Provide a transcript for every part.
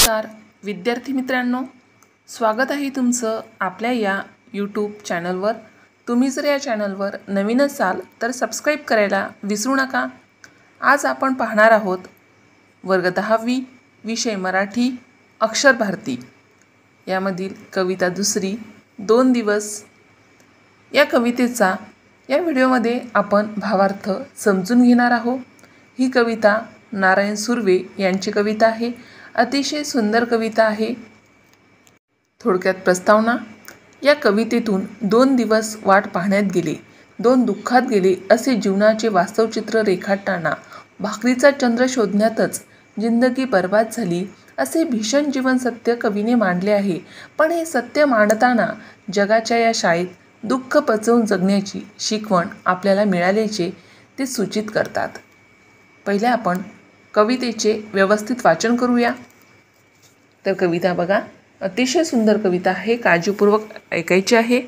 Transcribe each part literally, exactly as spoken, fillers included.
नमस्कार विद्यार्थी मित्रांनो, स्वागत आहे तुमचं आपल्या या यूट्यूब चॅनलवर। तुम्ही जर या चॅनलवर नवीन असाल तर सबस्क्राईब करायला विसरू नका। आज आपण पाहणार आहोत वर्ग दहावी विषय मराठी अक्षर भारती यामधील कविता दुसरी दोन दिवस। या कवितेचा या व्हिडिओमध्ये आपण भावार्थ समजून घेणार आहोत। ही कविता नारायण सुर्वे यांची कविता आहे। अतिशय सुंदर कविता आहे। थोडक्यात प्रस्तावना। या कवितेतून दोन दिवस वाट पाहण्यात गेले, दोन दुःखात गेले असे जीवनाचे वास्तव चित्र रेखाटताना भाकरीचा चंद्र शोधण्यातच जिंदगी बर्बाद झाली असे भीषण जीवन सत्य कवीने मांडले आहे। पण हे सत्य मांडताना जगाच्या या शाळेत दुःख पचवून जगण्याची शिकवण आपल्याला मिळाल्याचे ते सूचित करतात। पहिले आपण कवितेचे व्यवस्थित वाचन करूया। तर कविता बघा, अतिशय सुंदर कविता आहे, काळजीपूर्वक ऐकायची आहे।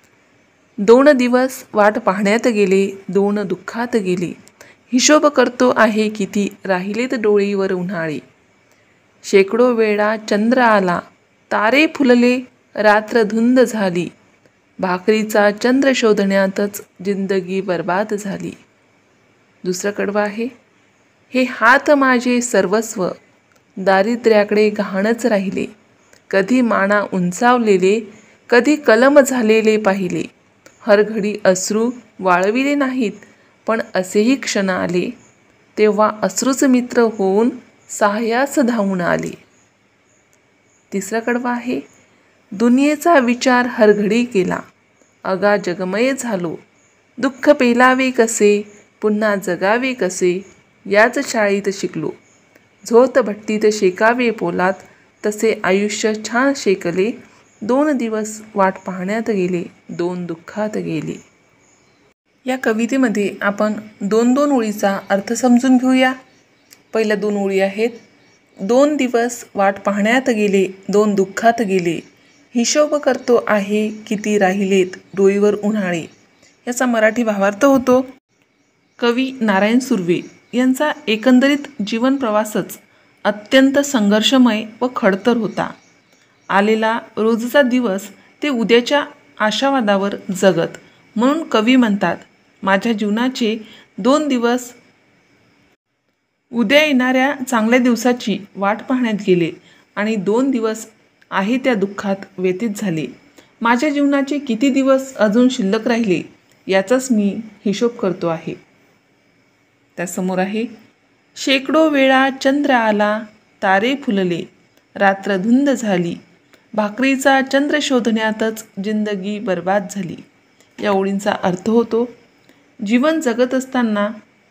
दोन दिवस वाट पाहण्यात गेले, दोन दुःखात गेले, हिशोब करतो आहे किती राहिलेत डोळीवर उन्हाळे। शेकडो वेळा चंद्र आला, तारे फुलले, रात्र धुंद झाली, भाकरीचा चंद्र शोधण्यातच जिंदगी बर्बाद झाली। दुसरं कडवं आहे, हे हात माझे सर्वस्व, दारिद्र्याकडे गहाणच राहिले, कधी माना उंचावलेले, कधी कलम झालेले पाहिले, हर घडी अश्रू वाळविले नाहीत, पण असेही क्षण आले, तेव्हा अश्रूच मित्र होऊन सहाय्यास धावून आले। तिसरं कडवं आहे, दुनियेचा विचार हर घडी केला, अगा जगमय झालो, दुःख पेलावे कसे, पुन्हा जगावे कसे, याच शाळेत शिकलो, झोत भट्टीत शेकावे पोलात, तसे आयुष्य छान शेकले, दोन दिवस वाट पाहण्यात गेले, दोन दुःखात गेले। या कवितेमध्ये आपण दोन दोन ओळीचा अर्थ समजून घेऊया। पहिल्या दोन ओळी आहेत, दोन दिवस वाट पाहण्यात गेले, दोन दुःखात गेले, हिशोब करतो आहे किती राहिलेत डोळीवर उन्हाळे। याचा मराठी भावार्थ होतो, कवी नारायण सुर्वे यांचा एकंदरीत जीवन प्रवासच अत्यंत संघर्षमय व खडतर होता। आलेला रोजचा दिवस ते उद्याच्या आशावादावर जगत, म्हणून कवी म्हणतात, माझ्या जीवनाचे दोन दिवस उद्या येणाऱ्या चांगल्या दिवसाची वाट पाहण्यात गेले आणि दोन दिवस आहे त्या दुःखात व्यतीत झाले। माझ्या जीवनाचे किती दिवस अजून शिल्लक राहिले याचाच मी हिशोब करतो आहे। त्यासमोर आहे, शेकडो वेळा चंद्र आला, तारे फुलले, रात्र धुंद झाली, भाकरीचा चंद्र शोधण्यातच जिंदगी बर्बाद झाली। या ओळींचा अर्थ होतो, जीवन जगत असताना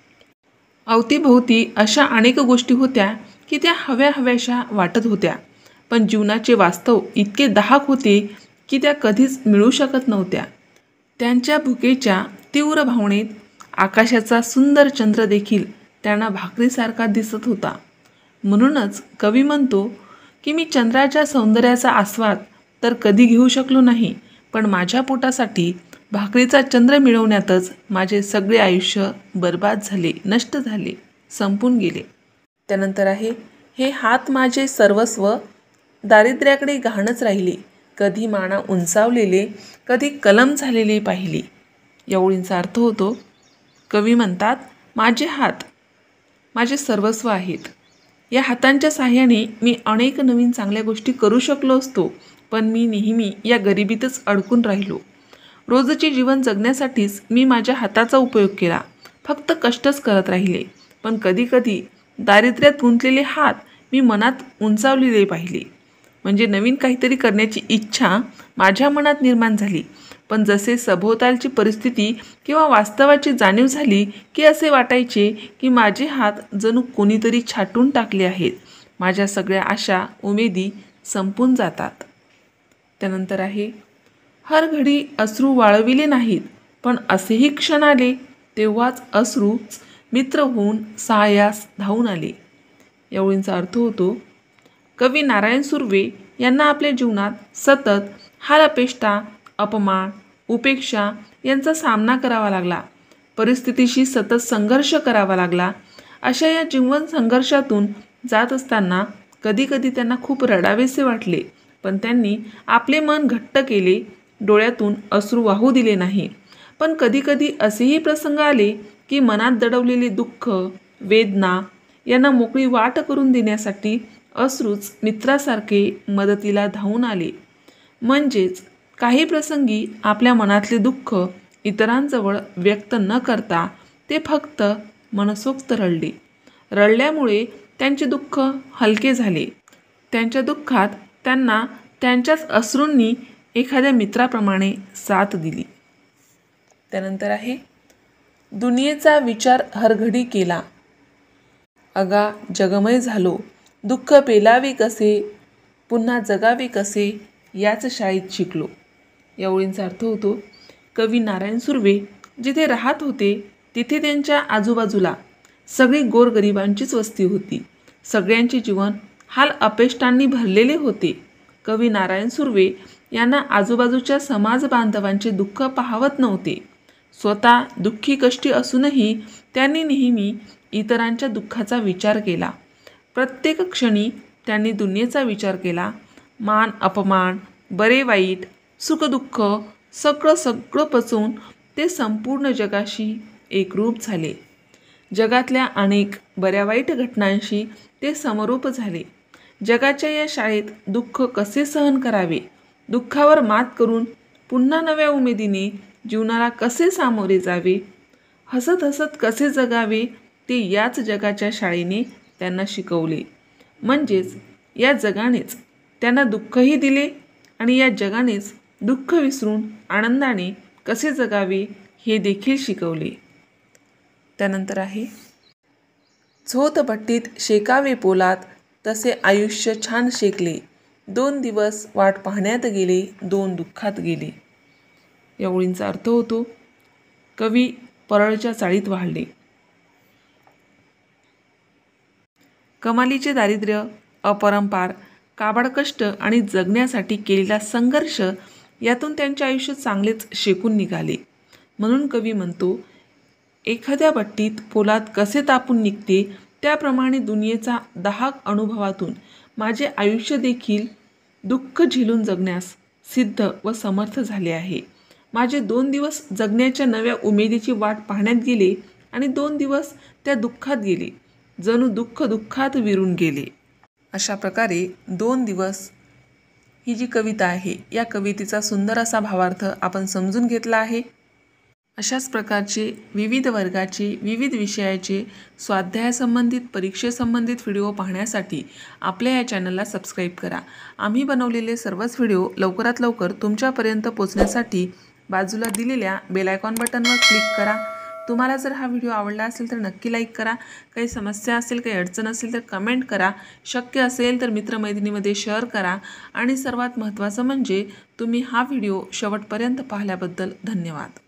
अवतीभोवती अशा अनेक गोष्टी होत्या की त्या हव्या हव्याशा वाटत होत्या, पण जीवनाचे वास्तव इतके दाहक होते की त्या कधीच मिळू शकत नव्हत्या। त्यांच्या भुकेच्या तीव्र भावनेत आकाशाचा सुंदर चंद्र देखील त्यांना भाकरीसारखा दिसत होता। म्हणूनच कवी म्हणतो की मी चंद्राच्या सौंदर्याचा आस्वाद तर कधी घेऊ शकलो नाही, पण माझ्या पोटासाठी भाकरीचा चंद्र मिळवण्यातच माझे सगळे आयुष्य बर्बाद झाले, नष्ट झाले, संपून गेले। त्यानंतर आहे, हे हात माझे सर्वस्व, दारिद्र्याकडे गहाणच राहिले, कधी माना उंचावलेले, कधी कलम झालेले पाहिले। या ओळींचा अर्थ होतो, कवी म्हणतात, माझे हात माझे सर्वस्व आहेत, या हातांच्या साहाय्याने मी अनेक नवीन चांगल्या गोष्टी करू शकलो असतो, पण मी नेहमी या गरिबीतच अडकून राहिलो। रोजचे जीवन जगण्यासाठीच मी माझ्या हाताचा उपयोग केला, फक्त कष्टच करत राहिले, पण कधीकधी दारिद्र्यात गुंतलेले हात मी मनात उंचावलेले पाहिले, म्हणजे नवीन काहीतरी करण्याची इच्छा माझ्या मनात निर्माण झाली, पण जसे सभोवतालची परिस्थिती किंवा वास्तवाची जाणीव झाली की असे वाटायचे की माझे हात जणू कोणीतरी छाटून टाकले आहेत, माझ्या सगळ्या आशा उमेदी संपून जातात। त्यानंतर आहे, हर घडी अश्रू वाळविले नाहीत, पण असेही क्षण आले, तेव्हाच अश्रूच मित्र होऊन सहाय्यास धावून आले। या ओळींचा अर्थ होतो, कवी नारायण सुर्वे यांना आपल्या जीवनात सतत हालअपेष्टा, अपमान, उपेक्षा यांचा सामना करावा लागला, परिस्थितीशी सतत संघर्ष करावा लागला। अशा या जीवन संघर्षातून जात असताना कधीकधी त्यांना खूप रडावेसे वाटले, पण त्यांनी आपले मन घट्ट केले, डोळ्यातून अश्रू वाहू दिले नाही. पण कधीकधी असेही प्रसंग आले की मनात दडवलेले दुःख, वेदना यांना मोकळी वाट करून देण्यासाठी अश्रूच मित्रासारखे मदतीला धावून आले. म्हणजेच काही प्रसंगी आपल्या मनातले दुःख इतरांजवळ व्यक्त न करता ते फक्त मनसोक्त रडले. रडल्यामुळे त्यांचे दुःख हलके झाले. त्यांच्या दुःखात त्यांना त्यांच्याच अश्रूंनी एखाद्या मित्राप्रमाणे साथ दिली. त्यानंतर आहे, दुनियेचा विचार हरघडी केला, अगा जगमय झालो, दुःख पेलावे कसे, पुन्हा जगावे कसे, याच शाळेत शिकलो. या ओळींचा अर्थ होतो, कवी नारायण सुर्वे जिथे राहत होते तिथे त्यांच्या आजूबाजूला सगळी गोरगरिबांचीच वस्ती होती. सगळ्यांचे जीवन हाल अपेष्टांनी भरलेले होते. कवी नारायण सुर्वे यांना आजूबाजूच्या समाज बांधवांचे दुःख पाहवत नव्हते. स्वतः दुःखी कष्टी असूनही त्यांनी नेहमी इतरांच्या दुःखाचा विचार केला. प्रत्येक क्षणी त्यांनी दुनियेचा विचार केला. मान अपमान, बरे वाईट, सुखदुःख सगळं सगळं पचवून ते संपूर्ण जगाशी एकरूप झाले. जगातल्या अनेक बऱ्या वाईट घटनांशी ते समरूप झाले. जगाच्या या शाळेत दुःख कसे सहन करावे, दुःखावर मात करून पुन्हा नव्या उमेदीने जीवनाला कसे सामोरे जावे, हसत हसत कसे जगावे, ते याच जगाच्या शाळेने त्यांना शिकवले. म्हणजेच या जगानेच त्यांना दुःखही दिले आणि या जगानेच दुःख विसरून आनंदाने कसे जगावे हे देखील शिकवले. त्यानंतर आहे, झोतपट्टीत शेकावे पोलात, तसे आयुष्य छान शेकले, दोन दिवस वाट पाहण्यात गेले, दोन दुःखात गेले. या ओळींचा अर्थ होतो, कवी परळच्या चाळीत वाढले. कमालीचे दारिद्र्य, अपरंपार, काबाड कष्ट आणि जगण्यासाठी केलेला संघर्ष यातून त्यांचे आयुष्य चांगलेच शेकून निघाले. म्हणून कवी म्हणतो, एखाद्या भट्टीत पोलाद कसे तापून निघते त्याप्रमाणे दुनियेचा दाहक अनुभवातून माझे आयुष्य देखील दुःख झेलून जगण्यास सिद्ध व समर्थ झाले आहे. माझे दोन दिवस जगण्याच्या नव्या उमेदीची वाट पाहण्यात गेले आणि दोन दिवस त्या दुःखात गेले, जणू दुःख दुःखात विरून गेले. अशा प्रकारे दोन दिवस ही जी कविता आहे या कवितेचा सुंदर असा भावार्थ आपण समजून घेतला आहे. अशाच प्रकारचे विविध वर्गाचे विविध विषयाचे स्वाध्यायासंबंधित परीक्षेसंबंधित व्हिडिओ पाहण्यासाठी आपल्या या चॅनलला सबस्क्राईब करा. आम्ही बनवलेले सर्वच व्हिडिओ लवकरात लवकर तुमच्यापर्यंत पोहोचण्यासाठी बाजूला दिलेल्या बेल आयकॉन बटनवर क्लिक करा. तुम्हाला जर हा व्हिडिओ आवडला असेल तर नक्की लाईक करा. काही समस्या असेल, काही अडचण असेल तर कमेंट करा. शक्य असेल तर मित्रमैत्रिणीमध्ये शेअर करा. आणि सर्वात महत्त्वाचं म्हणजे तुम्ही हा व्हिडिओ शेवटपर्यंत पाहिल्याबद्दल धन्यवाद.